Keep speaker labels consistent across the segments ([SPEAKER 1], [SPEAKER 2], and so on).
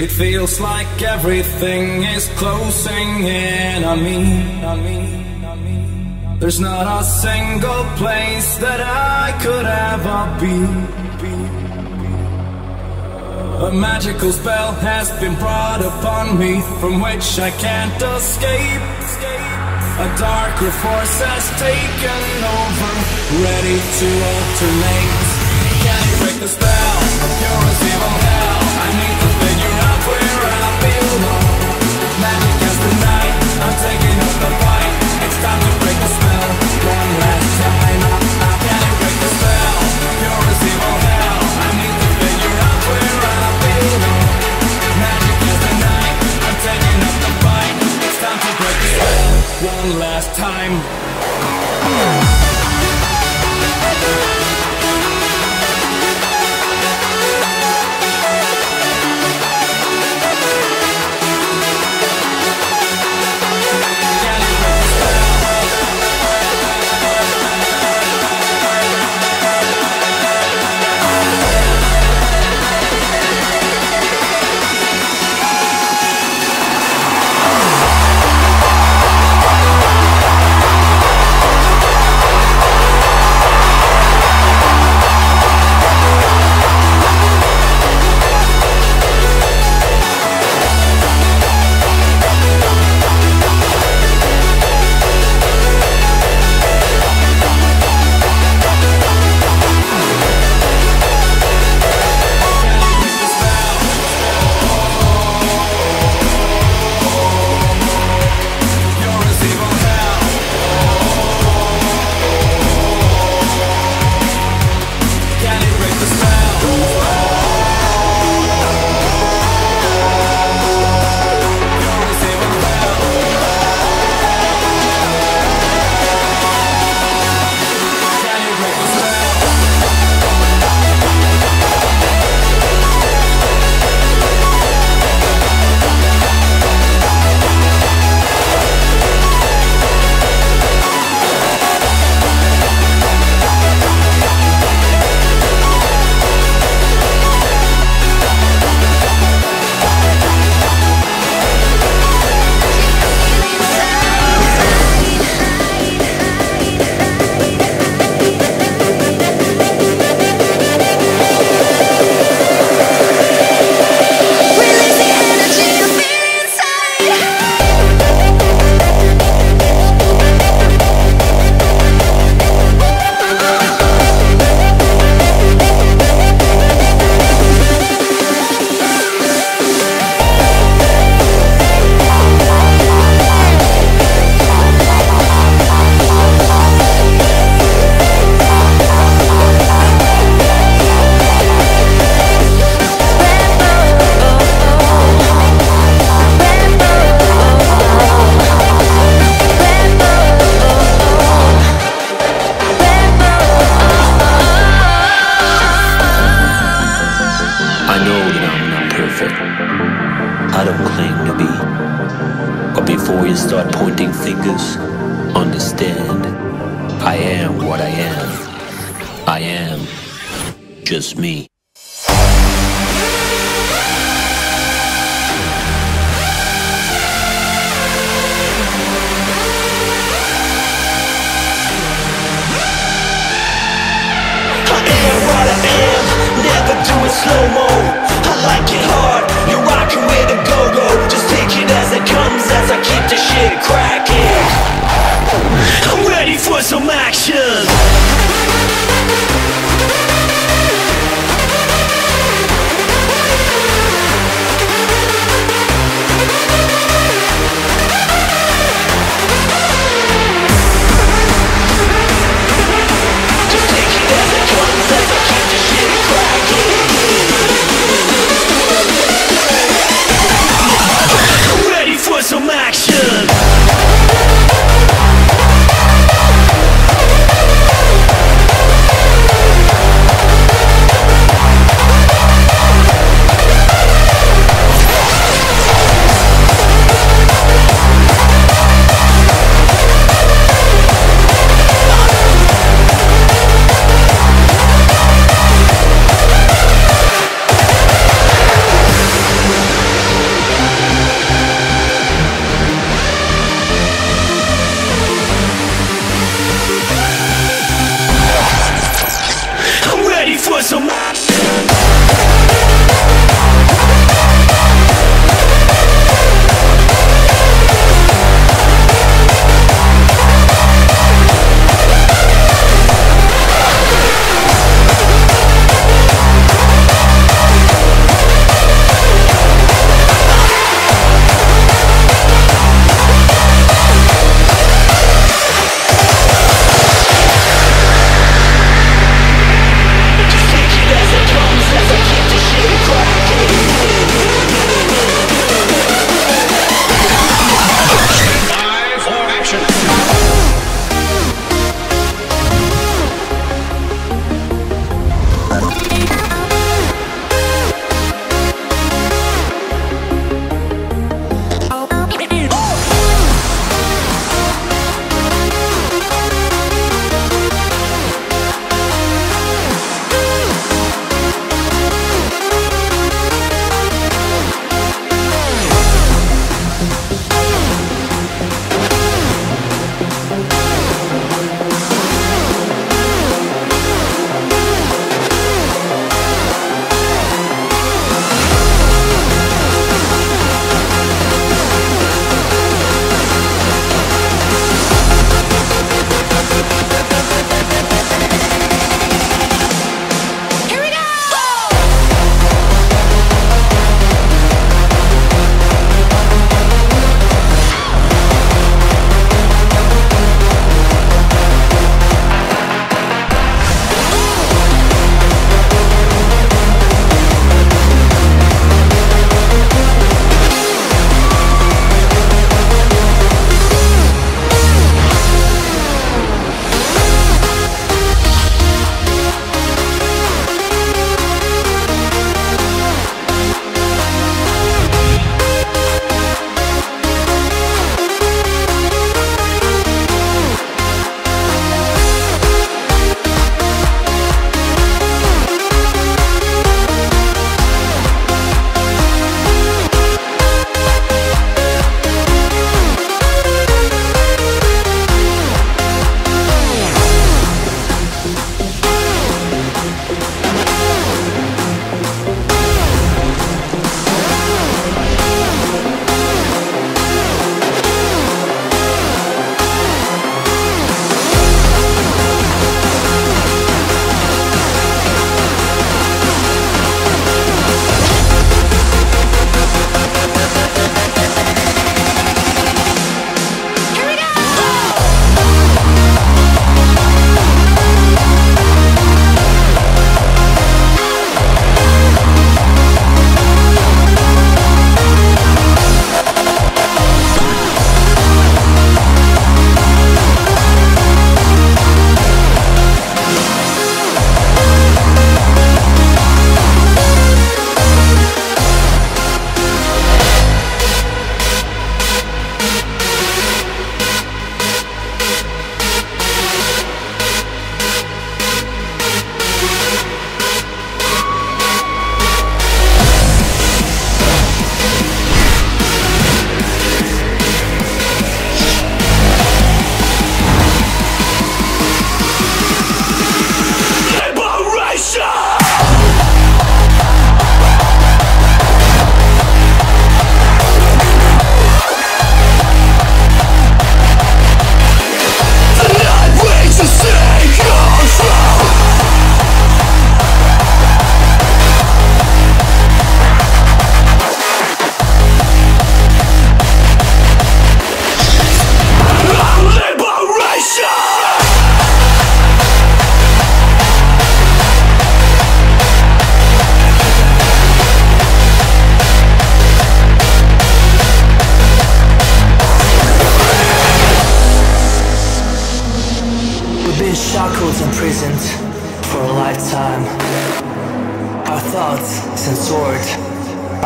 [SPEAKER 1] It feels like everything is closing in on me. There's not a single place that I could ever be. A magical spell has been brought upon me, from which I can't escape. A darker force has taken over, ready to alternate. Can you break the spell? Pure as evil hell. I need to figure out where I belong. Magic as the night, I'm taking up the fight. It's time to break the spell, one last time. Can you break the spell? Pure as evil hell. I need to figure out where I belong. Magic as the night, I'm taking up the fight. It's time to break the spell, one last time.
[SPEAKER 2] Just me.
[SPEAKER 3] Slow-mo, I like it hard. You're rocking with a go-go. Just take it as it comes, as I keep the shit cracking. I'm ready for some action.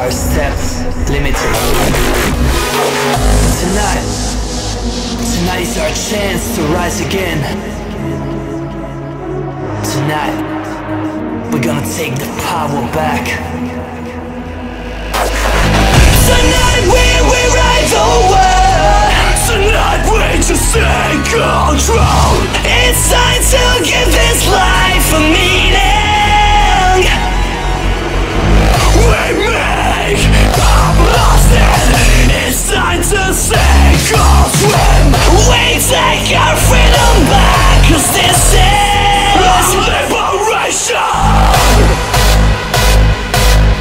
[SPEAKER 2] our steps limited. Tonight is our chance to rise again. Tonight, we're gonna take the power back.
[SPEAKER 3] Tonight we rewrite the world. Tonight we just take control. It's time to give this life a meaning. We make up lost it. It's time to sink or swim. We take our freedom back, 'cause this is our liberation.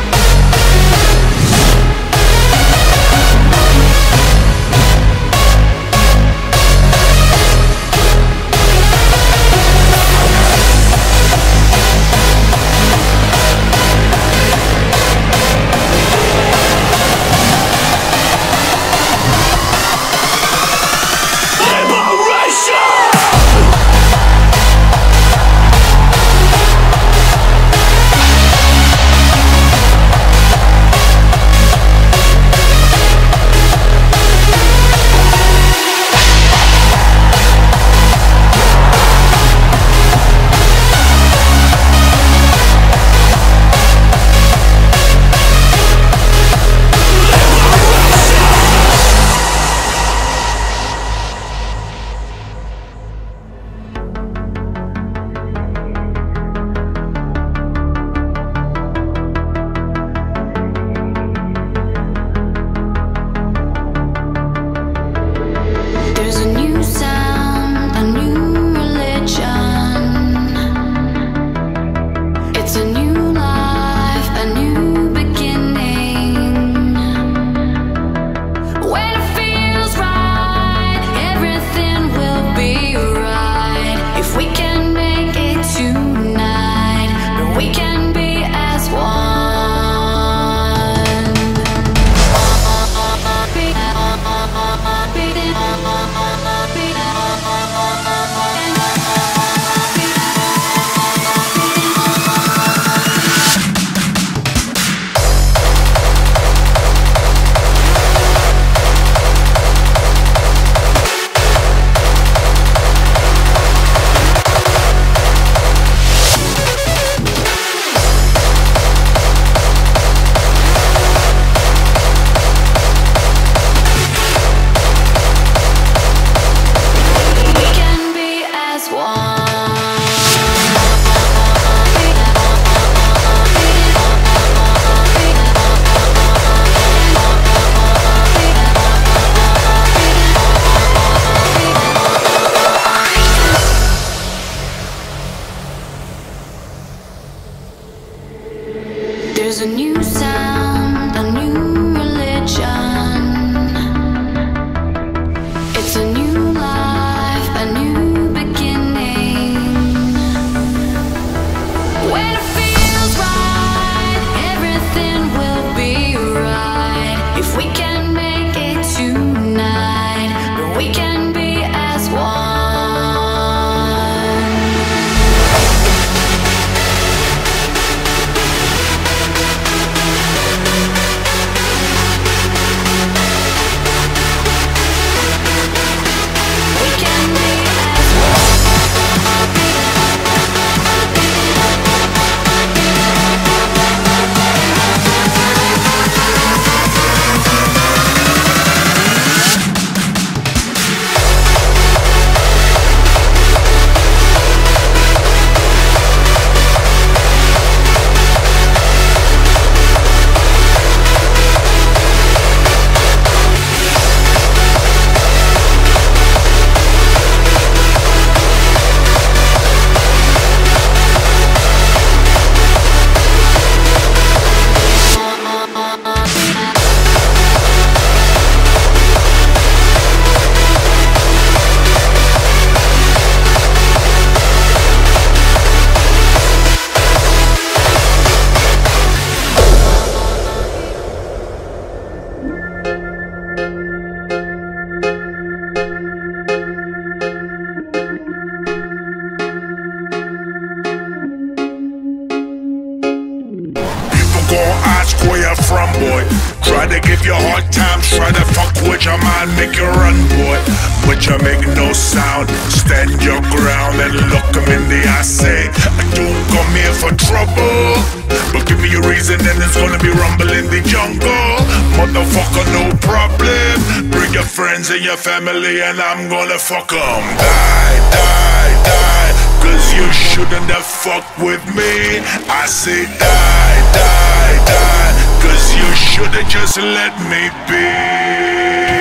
[SPEAKER 4] give you hard times, try to fuck with your mind, make you run, boy. But you make no sound, stand your ground and look him in the eye, say, I don't come here for trouble, but give me a reason and it's gonna be rumble in the jungle. Motherfucker, no problem, bring your friends and your family and I'm gonna fuck them. Die, die, die, cause you shouldn't have fucked with me. I say die, die, die, cause you should've just let me be.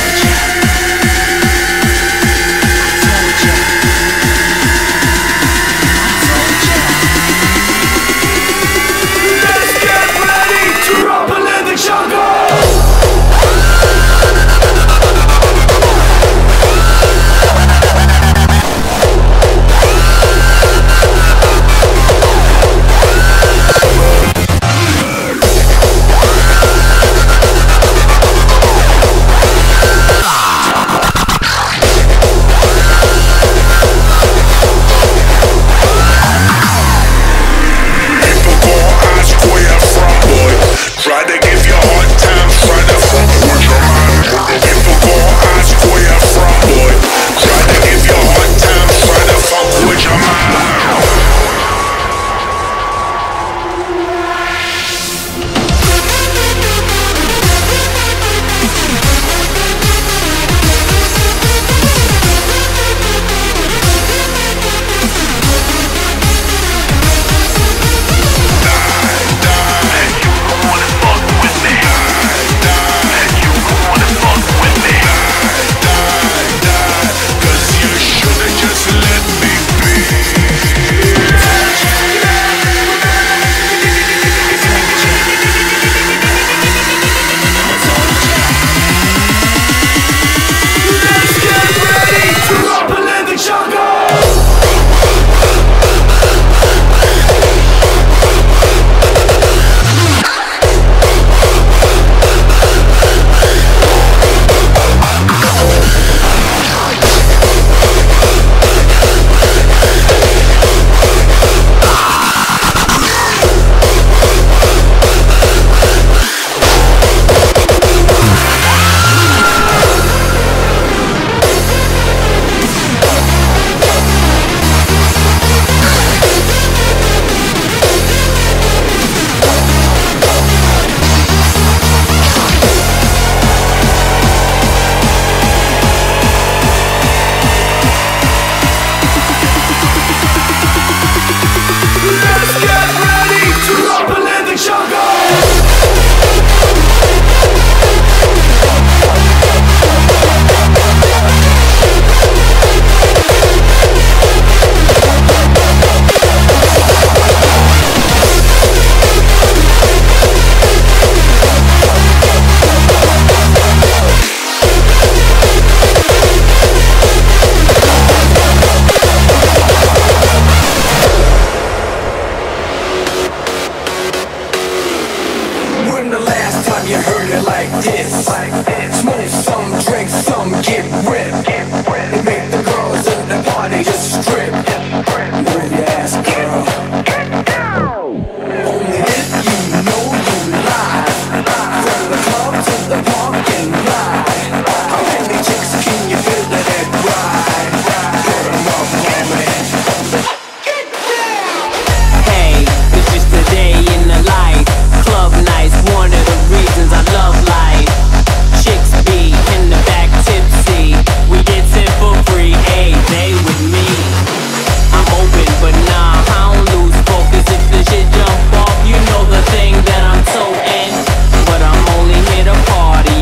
[SPEAKER 3] Let's get ready to rumble in the jungle.
[SPEAKER 4] Try to give you hard time, try to fuck with your mind. People gon' ask where you're from, boy. Try to give you hard time, try to fuck with your mind.
[SPEAKER 5] Party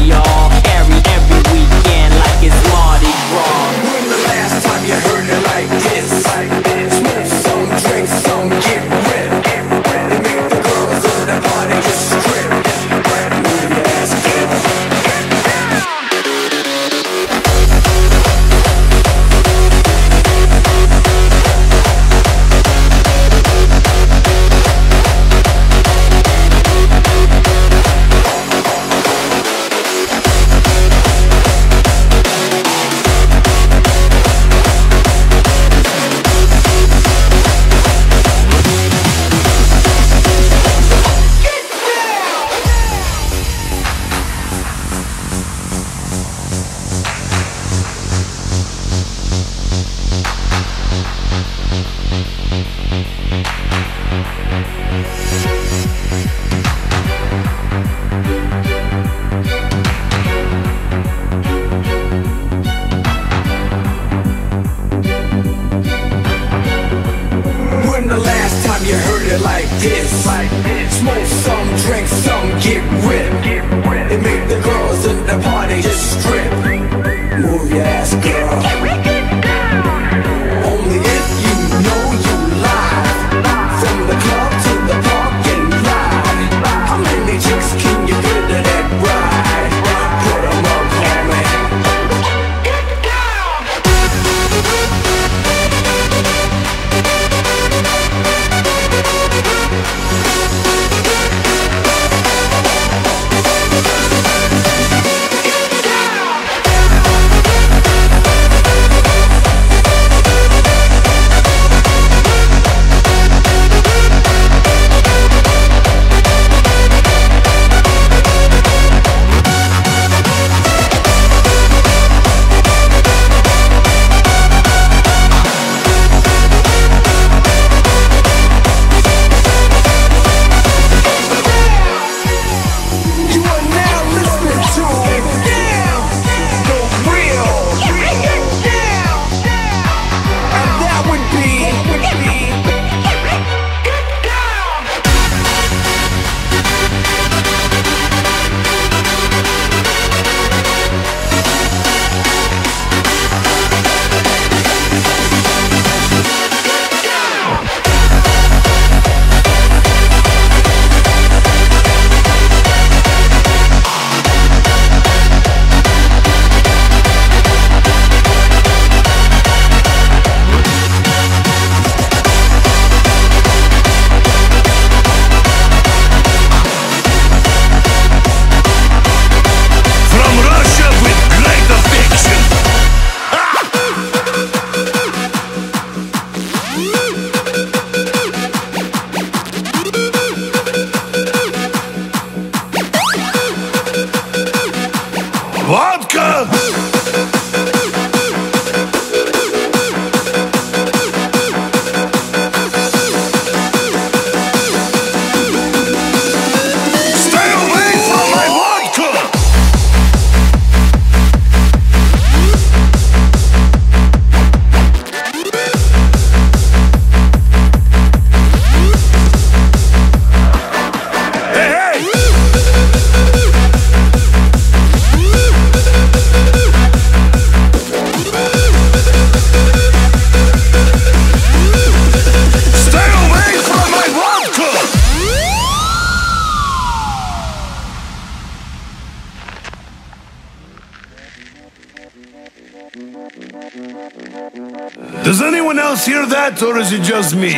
[SPEAKER 4] Does anyone else hear that, or is it just me?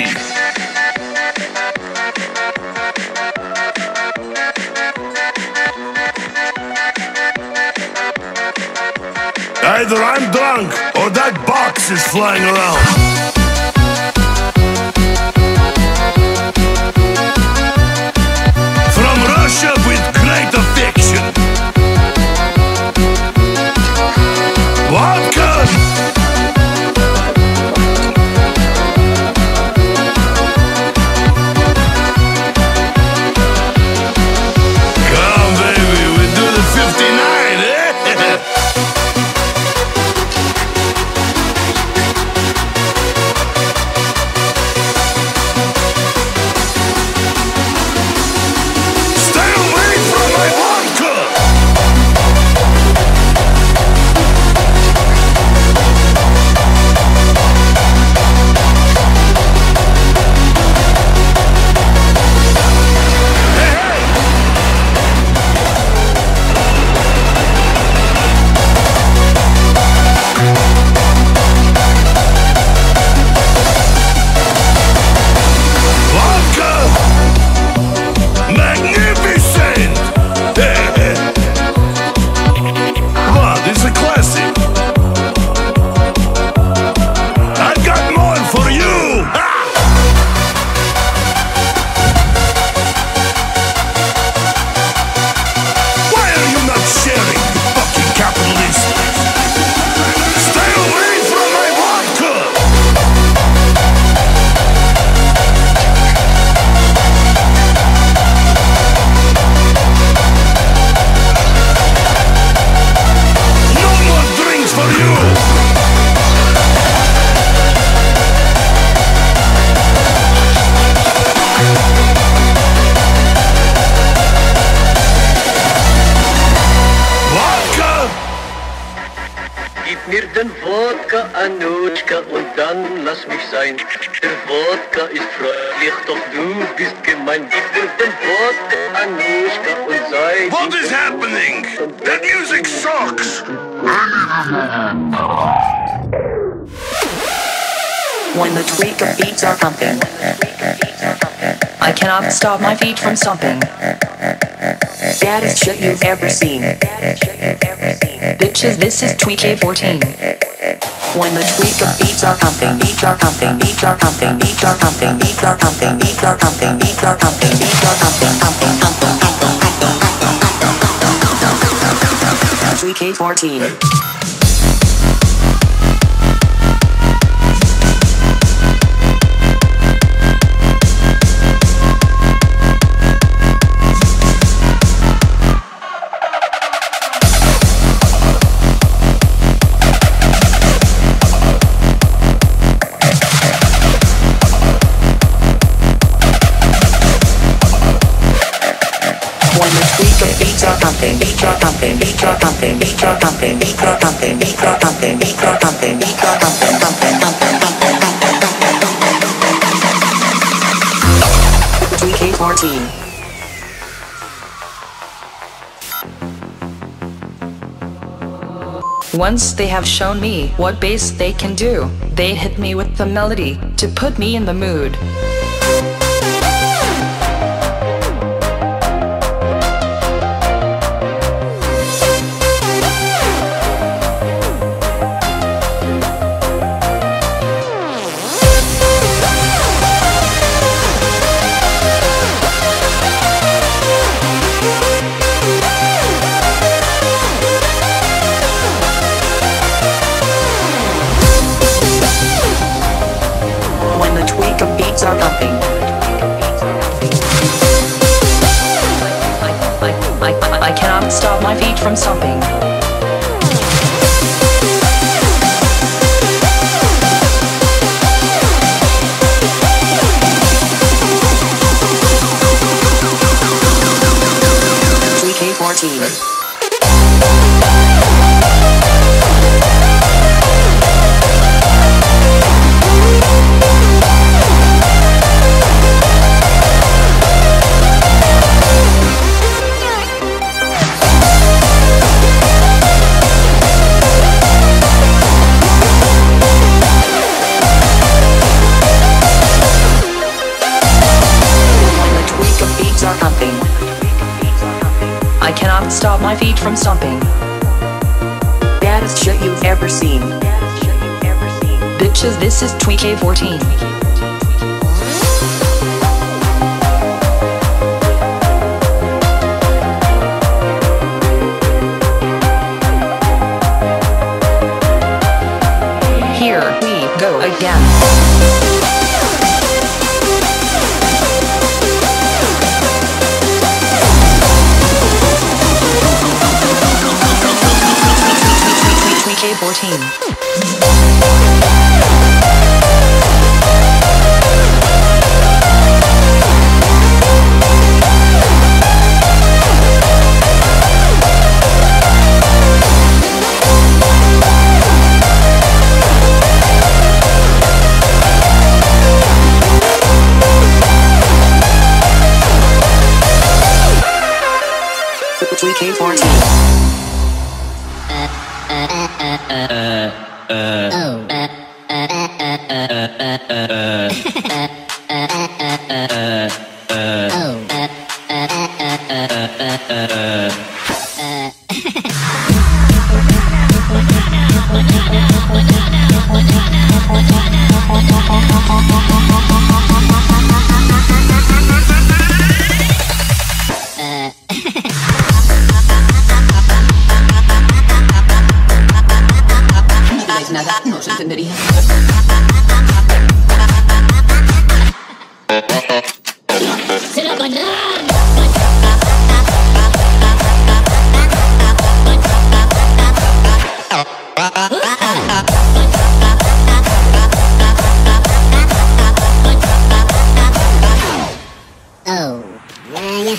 [SPEAKER 4] Either I'm drunk, or that box is flying around. From Russia with great affection. Wodka! Come, baby, we do the 59, eh? Stay away from my vodka! Vodka! Magnificent! Come on, this is a classic. I've got more for you! Ha! Why are you not sharing, you fucking capitalist? Stay away from my vodka! No more drinks for you! Vodka!
[SPEAKER 5] Gib mir den Wodka, Anutschka, und dann lass mich sein. Der Wodka ist freundlich, doch du bist gemein. Gib mir den Wodka, Anutschka, und sei
[SPEAKER 4] What is happening? That music sucks!
[SPEAKER 6] When the tweaker beats are pumping, I cannot stop my feet from stomping. Baddest shit you've ever seen. Bitches, this is Tweekaz14. When the tweaker beats are pumping, beats are pumping, beats are pumping, beats are pumping, beats are pumping, beats are pumping, beats are pumping, beats are pumping, pumping, pumping, pumping. Tweekaz14. When the tweaker beats are pumping, beats are pumping, beats are pumping, beats are pumping, beats are pumping, beats are pumping, beats are pumping, beats are pumping, pumping, pumping, pumping, pumping. Tweekaz14. Once they have shown me what bass they can do, they hit me with the melody to put me in the mood. When the tweaker beats are pumping, I cannot stop my feet from stomping. Tweekaz14. my feet from stomping. Baddest shit you've ever seen. Bitches, this is Tweekaz14. Here we go again. Tweekaz14.
[SPEAKER 7] Nada, no se entendería. ¡Se la banana!
[SPEAKER 8] Oh, yeah.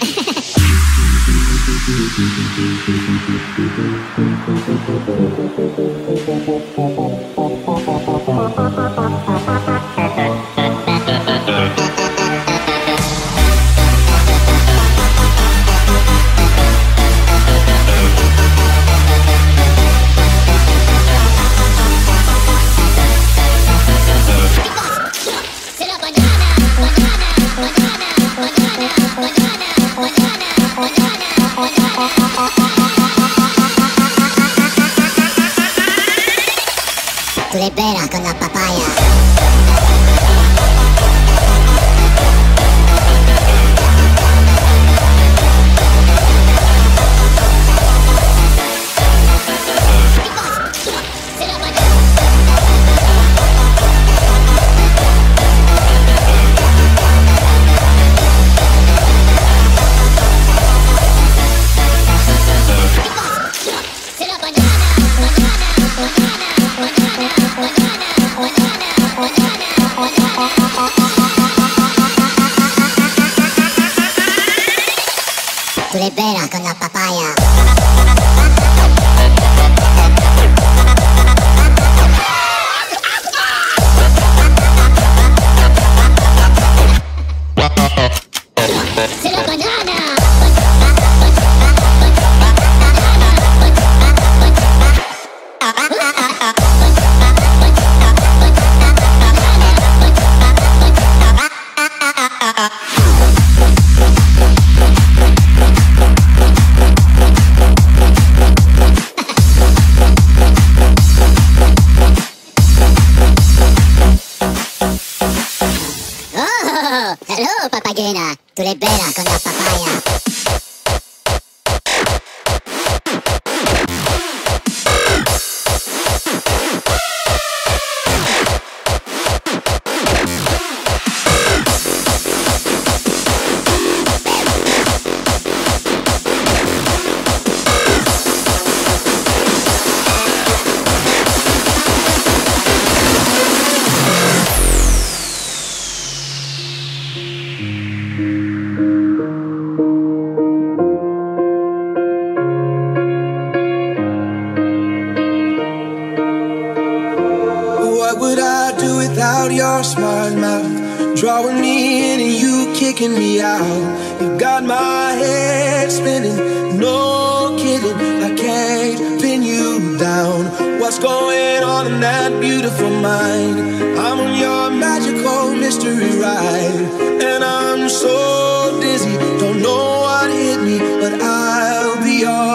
[SPEAKER 8] Tú le pegas con la papaya. Tú le pegas con la papaya.
[SPEAKER 7] ¡Se la banana!
[SPEAKER 8] Oh, hello, papayena. Tú le pegas con la papaya.
[SPEAKER 9] What would I do without your smart mouth? Drawing me in and you kicking me out. You got my head spinning, no kidding. I can't pin you down. What's going on in that beautiful mind? I'm on your magical mystery ride, and I'm so dizzy, don't know what hit me, but I'll be alright.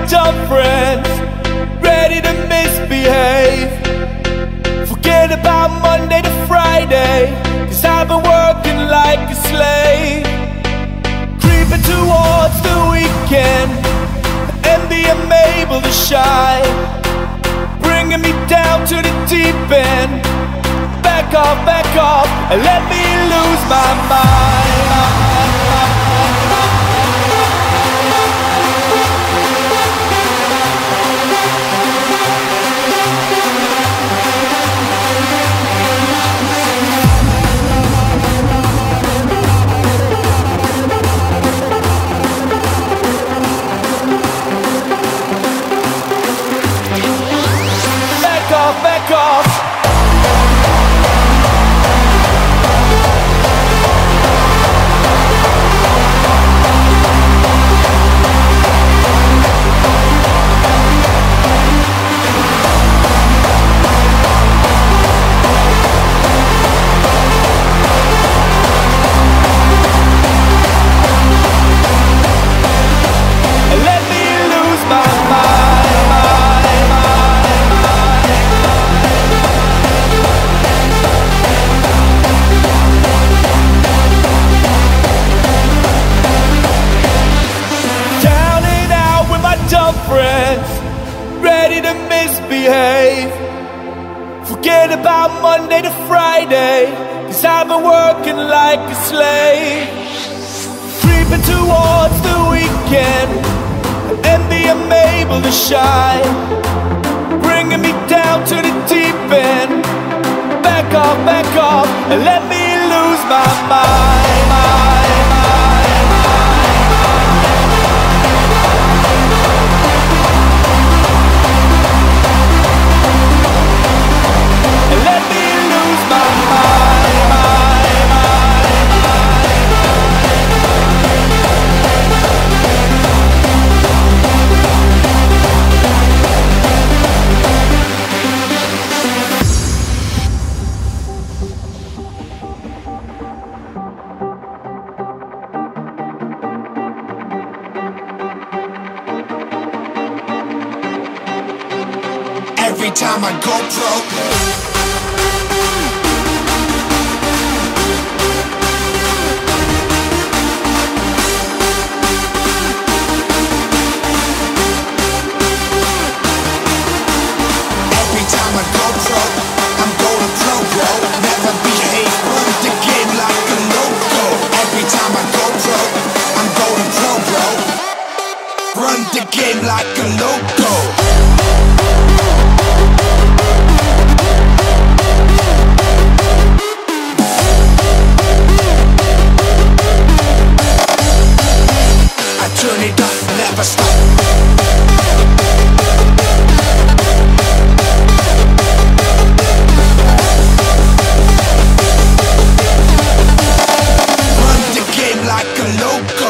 [SPEAKER 10] dumb friends, ready to misbehave. Forget about Monday to Friday, 'cause I've been working like a slave. Creeping towards the weekend, envy I'm able to shine, bringing me down to the deep end. Back off, and let me lose my mind. Back off. Let me lose my friends, ready to misbehave. Forget about Monday to Friday, 'cause I've been working like a slave. Creeping towards the weekend, envy I'm able to shine, bringing me down to the deep end. Back off, and let me lose my mind. Let me lose my
[SPEAKER 11] Every time I go broke, I'm going pro, bro. Never behave, run the game like a loco. Every time I go pro, I'm going pro, bro. Run the game like a loco. I turn it up, never stop. Like a loco.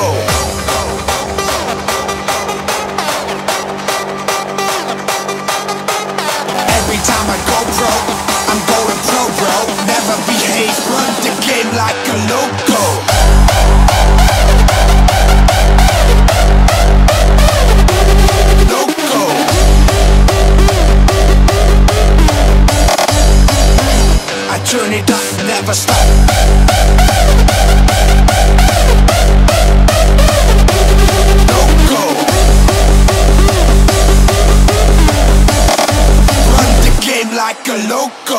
[SPEAKER 11] Every time I go pro, I'm going pro, bro. Never behave, run the game like a loco. Loco. I turn it up, never stop. Like a loco.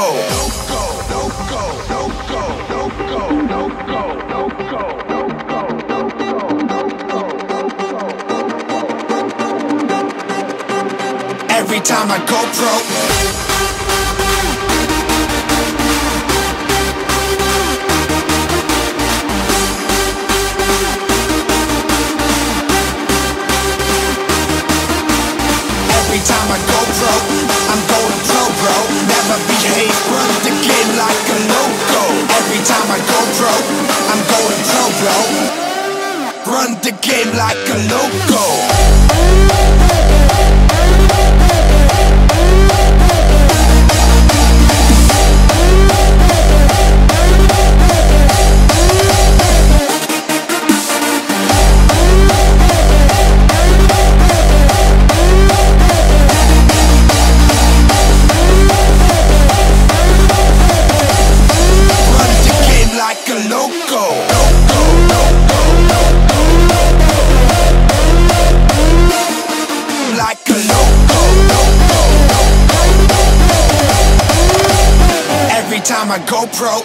[SPEAKER 11] Every time I go pro, every time I go pro, I'm going pro, bro. Never behave, run the game like a loco. Every time I go pro, I'm going pro, bro. Run the game like a loco. Every time I go pro, I'm going pro, bro. Never behave, run the game like a loco. Every time I go pro, I'm going pro, bro. Run the game like a loco. Run the game like a loco. Every time I go pro, I'm going pro, bro. Never behave, run the game like a loco. Run the game like a loco. time I go pro.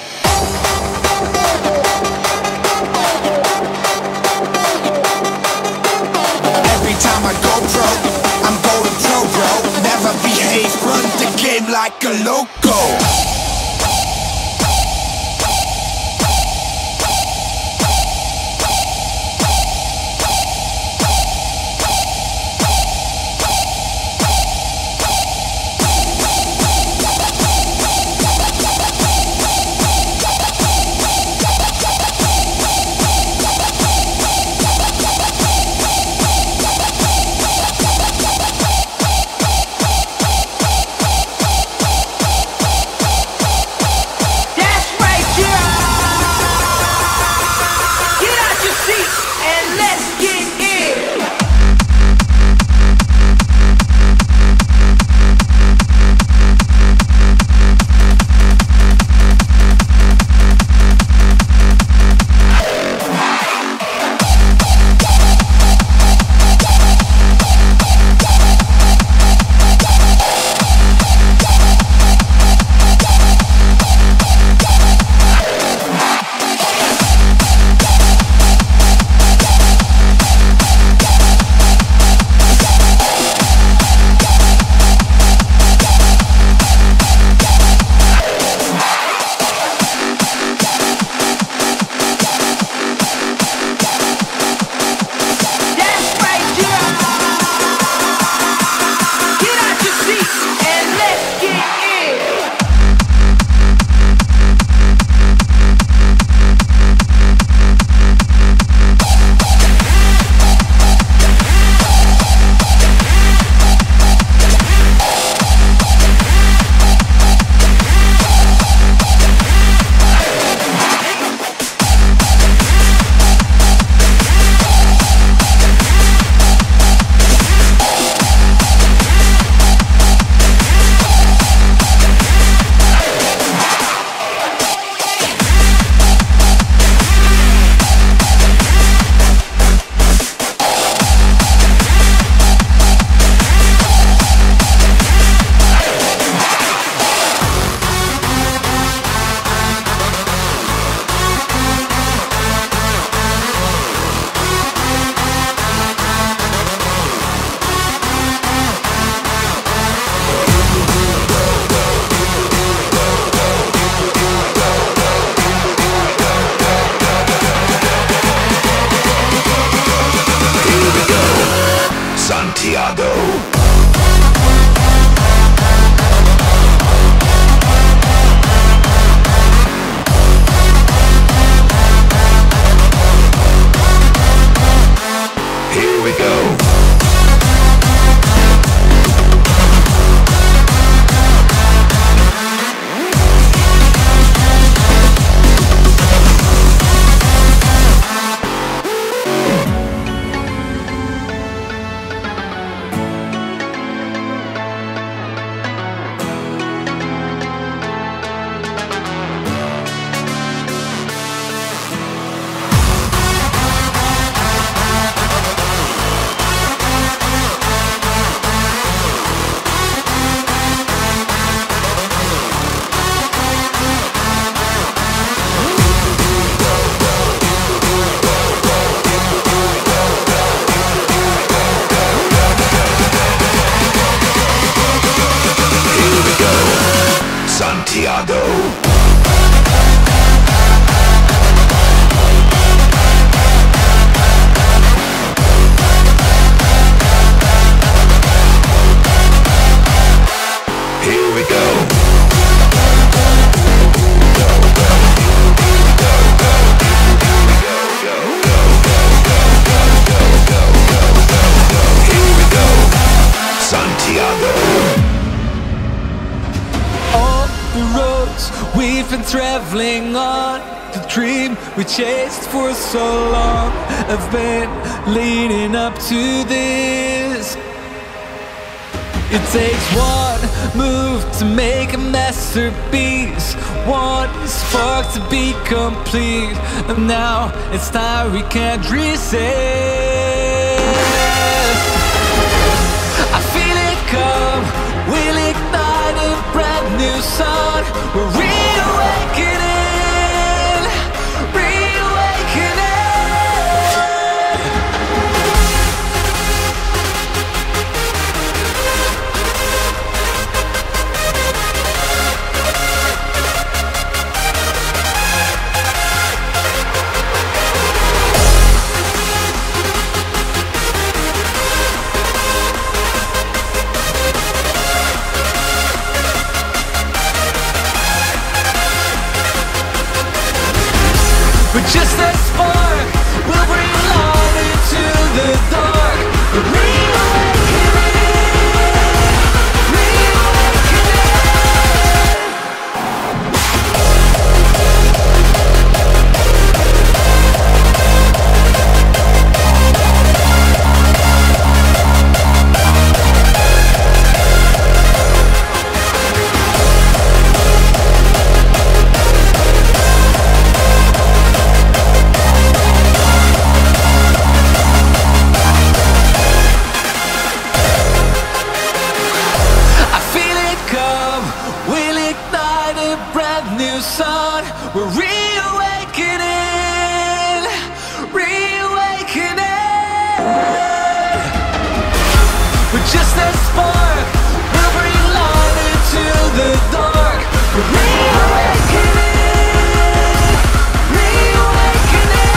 [SPEAKER 11] Every time I go pro, I'm going pro, bro. Never behave, run the game like a loco.
[SPEAKER 10] Traveling on the dream we chased for so long. I've been leading up to this. It takes one move to make a masterpiece, one spark to be complete, and now it's time we can't resist. I feel it come, we'll ignite a brand new sun. We'll rearrange
[SPEAKER 3] but just that spark will bring light into the dark. Reawakening, reawakening.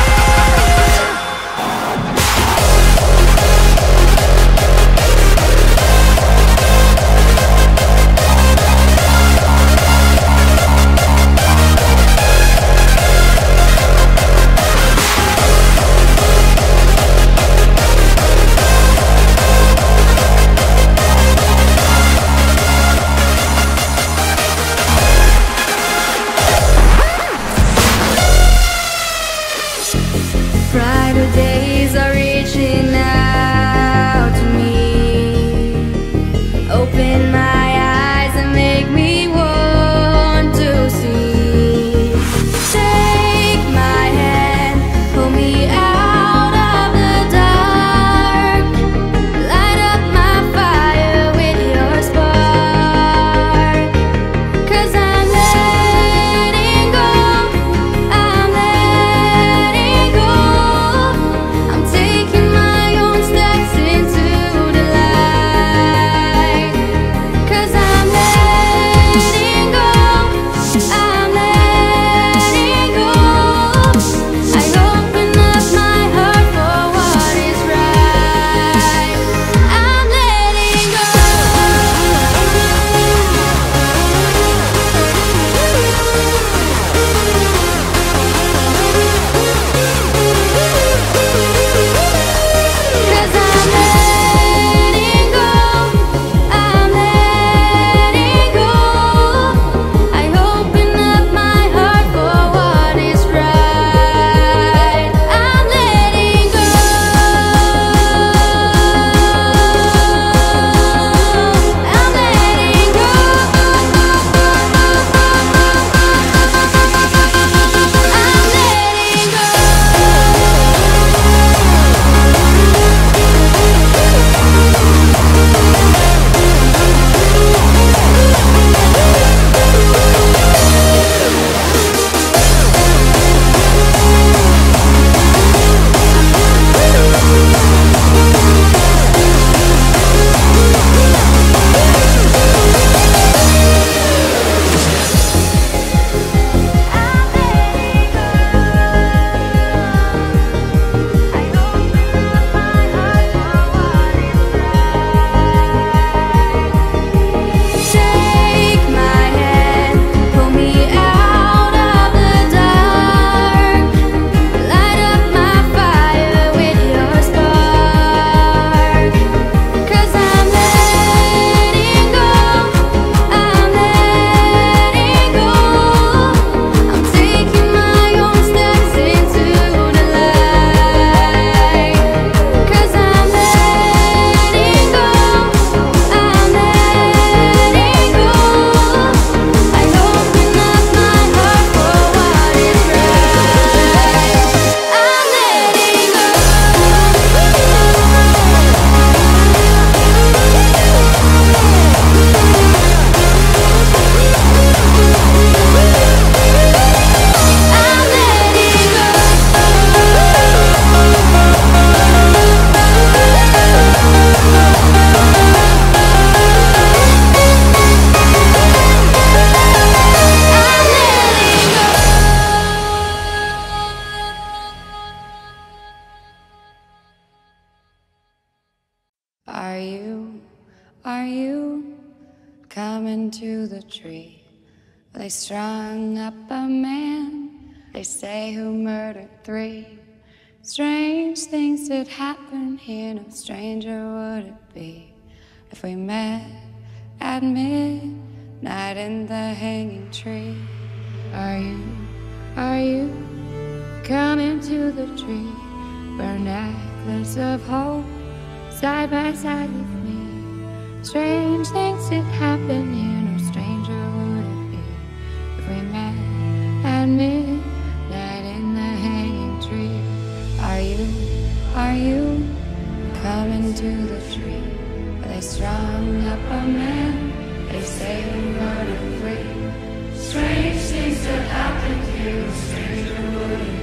[SPEAKER 12] Brighter days are reaching out to me. Open my eyes and make me want to see. Take my hand, pull me out of the dark. Light up my fire with your spark. 'Cause I'm letting go, I'm letting go. I'm taking my own steps into the light. 'Cause I'm letting go, I'm letting go. I open up my heart for what is right. I'm letting go. 'Cause I'm letting go, I'm letting go. I open up my heart for what is right. I'm letting go. I'm letting go. Take my hand, pull me out of the dark. Light up my fire with your spark. 'Cause I'm letting go, I'm letting go. I'm taking my own steps into the light. 'Cause I'm letting go, I'm letting go. I open up my heart for what is right. I'm letting go. I'm letting go. Are you coming to the tree? They strung up a man, they say, who murdered 3. Strange things did happen here, no stranger would it be if we met at midnight in the hanging tree. Are you coming to the tree? Wear a necklace of hope, side by side with me. Strange things did happen here, no stranger would it be if we met at midnight in the hanging tree. Are you coming to the tree? They strung up a man, they say we murdered 3. Strange things that happened here, no stranger would it